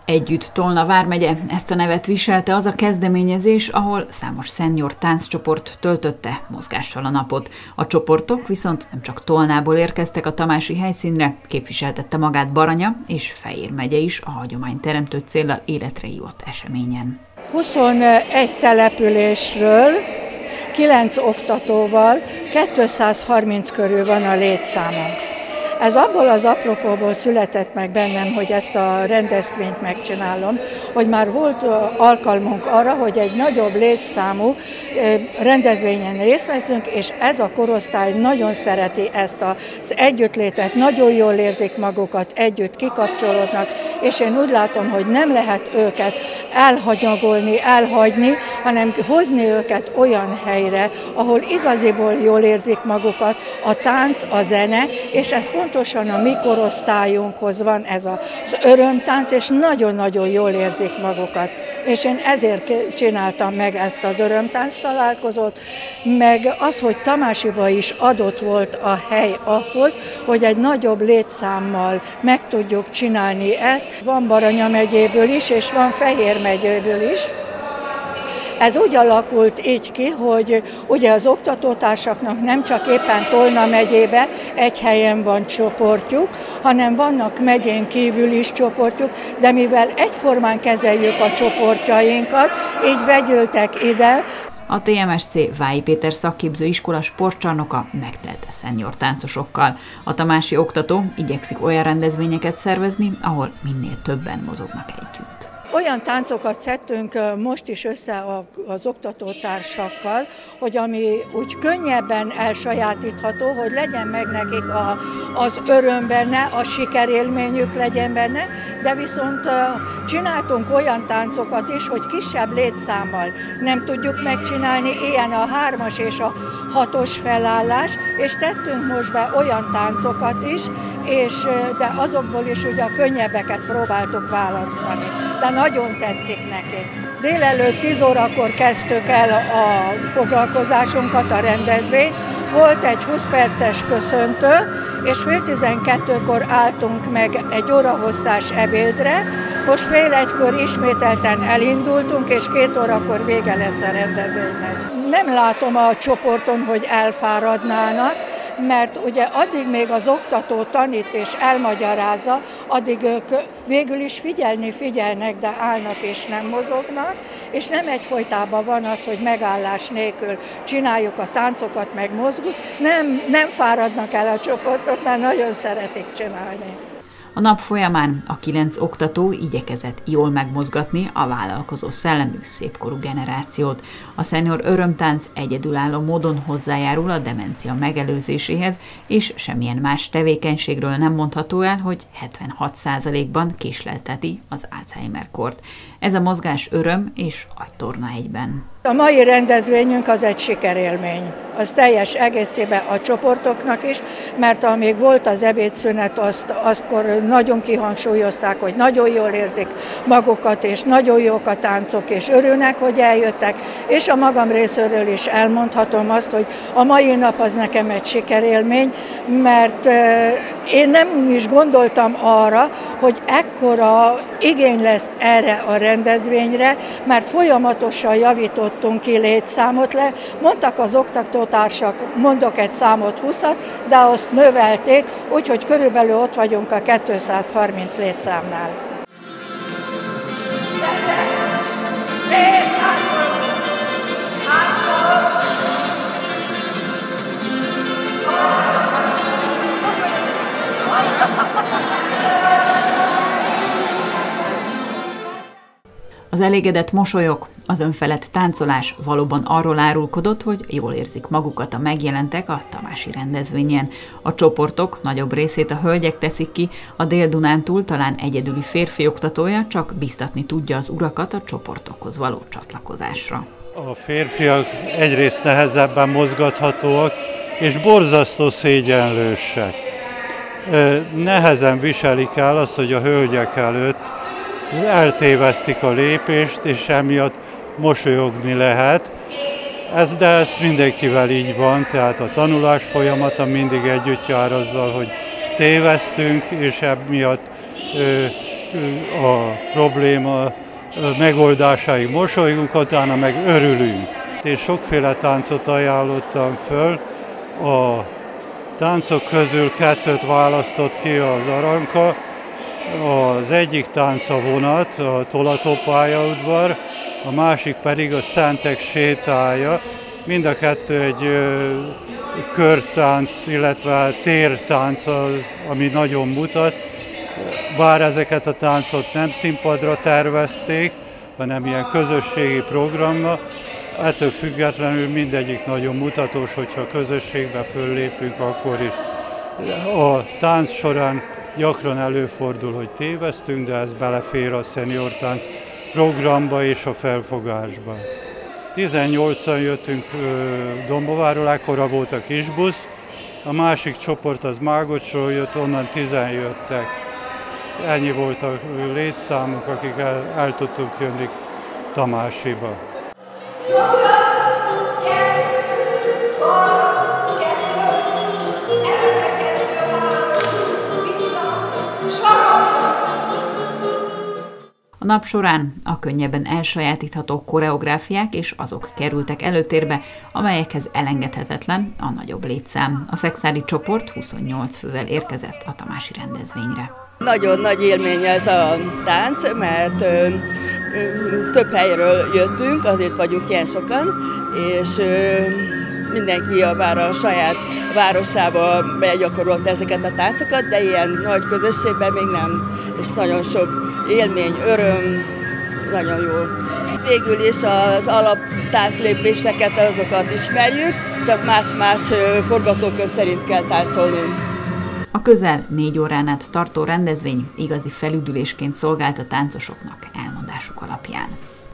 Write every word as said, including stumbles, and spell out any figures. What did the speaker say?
Együtt Tolna vármegye, ezt a nevet viselte az a kezdeményezés, ahol számos senior tánccsoport töltötte mozgással a napot. A csoportok viszont nem csak Tolnából érkeztek a tamási helyszínre, képviseltette magát Baranya és Fejér megye is a hagyományteremtő céllal életre hívott eseményen. huszonegy településről, kilenc oktatóval kétszázharminc körül van a létszámunk. Ez abból az apropóból született meg bennem, hogy ezt a rendezvényt megcsinálom, hogy már volt alkalmunk arra, hogy egy nagyobb létszámú rendezvényen részt veszünk, és ez a korosztály nagyon szereti ezt az együttlétet, nagyon jól érzik magukat, együtt kikapcsolódnak, és én úgy látom, hogy nem lehet őket elhanyagolni, elhagyni, hanem hozni őket olyan helyre, ahol igaziból jól érzik magukat, a tánc, a zene, és ez pontosan a mi korosztályunkhoz van ez az örömtánc, és nagyon-nagyon jól érzik magukat. És én ezért csináltam meg ezt az örömtánc találkozót, meg az, hogy Tamásiba is adott volt a hely ahhoz, hogy egy nagyobb létszámmal meg tudjuk csinálni ezt. Van Baranya megyéből is, és van Fejér megyéből is. Ez úgy alakult így ki, hogy ugye az oktatótársaknak nem csak éppen Tolna megyébe egy helyen van csoportjuk, hanem vannak megyén kívül is csoportjuk, de mivel egyformán kezeljük a csoportjainkat, így vegyültek ide. A té em es cé Vályi Péter szakképzőiskola sportcsarnoka megtelte senior táncosokkal. A tamási oktató igyekszik olyan rendezvényeket szervezni, ahol minél többen mozognak együtt. Olyan táncokat szedtünk most is össze az oktatótársakkal, hogy ami úgy könnyebben elsajátítható, hogy legyen meg nekik a, az öröm benne, a sikerélményük legyen benne, de viszont csináltunk olyan táncokat is, hogy kisebb létszámmal nem tudjuk megcsinálni, ilyen a hármas és a hatos felállás, és tettünk most be olyan táncokat is, és, de azokból is ugye a könnyebbeket próbáltuk választani. De nagyon tetszik nekik. Délelőtt tíz órakor kezdtük el a foglalkozásunkat, a rendezvényt. Volt egy húsz perces köszöntő, és fél tizenkettőkor álltunk meg egy óra hosszás ebédre. Most fél egykor ismételten elindultunk, és két órakor vége lesz a rendezvénynek. Nem látom a csoporton, hogy elfáradnának, mert ugye addig még az oktató tanít és elmagyarázza, addig ők végül is figyelni figyelnek, de állnak és nem mozognak, és nem egyfolytában van az, hogy megállás nélkül csináljuk a táncokat, meg mozgunk, nem, nem fáradnak el a csoportok, mert nagyon szeretik csinálni. A nap folyamán a kilenc oktató igyekezett jól megmozgatni a vállalkozó szellemű, szépkorú generációt. A senior örömtánc egyedülálló módon hozzájárul a demencia megelőzéséhez, és semmilyen más tevékenységről nem mondható el, hogy hetvenhat százalékban késlelteti az Alzheimer-kort. Ez a mozgás öröm és agytorna egyben. A mai rendezvényünk az egy sikerélmény. Az teljes egészében a csoportoknak is, mert amíg volt az ebédszünet, azt, azkor nagyon kihangsúlyozták, hogy nagyon jól érzik magukat, és nagyon jók a táncok, és örülnek, hogy eljöttek, és a magam részéről is elmondhatom azt, hogy a mai nap az nekem egy sikerélmény, mert én nem is gondoltam arra, hogy ekkora igény lesz erre a rendezvényre, mert folyamatosan javítottunk ki létszámot le. Mondtak az oktatótársak, mondok egy számot, húszat, de azt növelték, úgyhogy körülbelül ott vagyunk a kétszázharminc létszámnál. Az elégedett mosolyok, az önfelett táncolás valóban arról árulkodott, hogy jól érzik magukat a megjelentek a tamási rendezvényen. A csoportok nagyobb részét a hölgyek teszik ki, a Dél-Dunántúl talán egyedüli férfi oktatója csak biztatni tudja az urakat a csoportokhoz való csatlakozásra. A férfiak egyrészt nehezebben mozgathatóak, és borzasztó szégyenlősek. Nehezen viselik el azt, hogy a hölgyek előtt eltévesztik a lépést, és emiatt mosolyogni lehet. Ez, de ez mindenkivel így van, tehát a tanulás folyamata mindig együtt jár azzal, hogy tévesztünk, és emiatt ö, a probléma megoldásáig mosolygunk, utána meg örülünk. Én sokféle táncot ajánlottam föl, a táncok közül kettőt választott ki az Aranka, az egyik tánc a vonat, a Tolatópályaudvar, a másik pedig a Szentek sétája. Mind a kettő egy ö, körtánc, illetve tértánc, ami nagyon mutat. Bár ezeket a táncot nem színpadra tervezték, hanem ilyen közösségi programra, ettől függetlenül mindegyik nagyon mutatós, hogyha közösségbe föllépünk, akkor is. A tánc során gyakran előfordul, hogy tévesztünk, de ez belefér a szeniortánc programba és a felfogásba. tizennyolcan jöttünk Dombováról, ekkora volt a kisbusz, a másik csoport az Mágocsról jött, onnan tizen jöttek. Ennyi volt a létszámunk, akik el, el tudtunk jönni Tamásiba. A nap során a könnyebben elsajátítható koreográfiák és azok kerültek előtérbe, amelyekhez elengedhetetlen a nagyobb létszám. A szexári csoport huszonnyolc fővel érkezett a tamási rendezvényre. Nagyon nagy élmény ez a tánc, mert ö, ö, több helyről jöttünk, azért vagyunk ilyen sokan, és ö, mindenki a, bár a saját városába begyakorolta ezeket a táncokat, de ilyen nagy közösségben még nem, és nagyon sok élmény, öröm, nagyon jó. Végül is az alaptánclépéseket, azokat ismerjük, csak más-más forgatókönyv szerint kell táncolni. A közel négy órán át tartó rendezvény igazi felüdülésként szolgált a táncosoknak elmondásuk alapján.